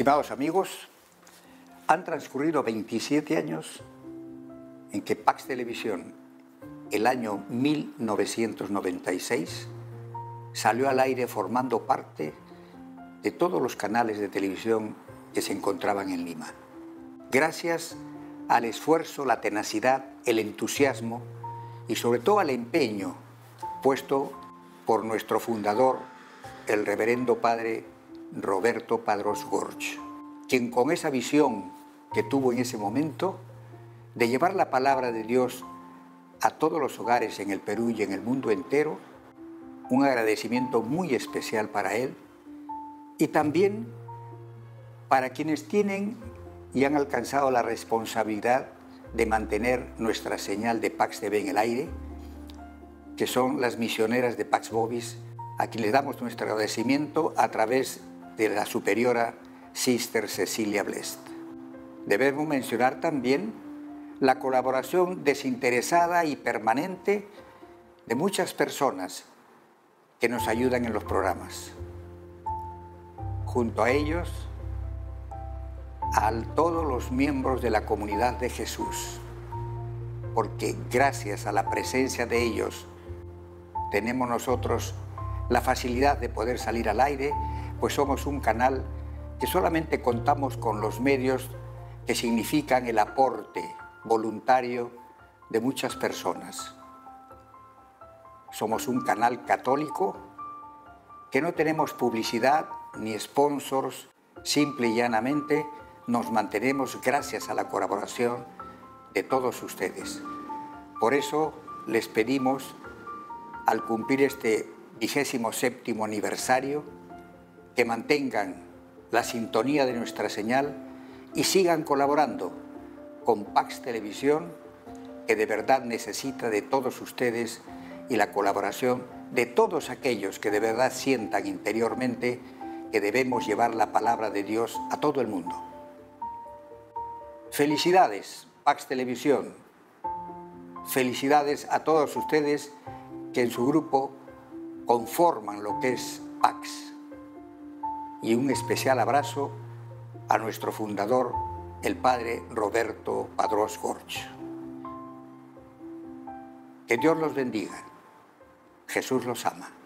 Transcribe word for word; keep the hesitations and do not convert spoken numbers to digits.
Estimados amigos, han transcurrido veintisiete años en que Pax Televisión, el año mil novecientos noventa y seis, salió al aire formando parte de todos los canales de televisión que se encontraban en Lima. Gracias al esfuerzo, la tenacidad, el entusiasmo y sobre todo al empeño puesto por nuestro fundador, el reverendo padre Roberto Padrós Gorch, quien con esa visión que tuvo en ese momento de llevar la palabra de Dios a todos los hogares en el Perú y en el mundo entero, un agradecimiento muy especial para él y también para quienes tienen y han alcanzado la responsabilidad de mantener nuestra señal de Pax T V en el aire, que son las misioneras de Pax Bobis, a quienes damos nuestro agradecimiento a través de la superiora Sister Cecilia Blest. Debemos mencionar también la colaboración desinteresada y permanente de muchas personas que nos ayudan en los programas. Junto a ellos, a todos los miembros de la comunidad de Jesús, porque gracias a la presencia de ellos tenemos nosotros la facilidad de poder salir al aire, pues somos un canal que solamente contamos con los medios que significan el aporte voluntario de muchas personas. Somos un canal católico que no tenemos publicidad ni sponsors, simple y llanamente nos mantenemos gracias a la colaboración de todos ustedes. Por eso les pedimos, al cumplir este vigésimo séptimo aniversario, que mantengan la sintonía de nuestra señal y sigan colaborando con Pax Televisión, que de verdad necesita de todos ustedes y la colaboración de todos aquellos que de verdad sientan interiormente que debemos llevar la palabra de Dios a todo el mundo. Felicidades, Pax Televisión. Felicidades a todos ustedes que en su grupo conforman lo que es Pax. Y un especial abrazo a nuestro fundador, el padre Roberto Padrós Gorch. Que Dios los bendiga. Jesús los ama.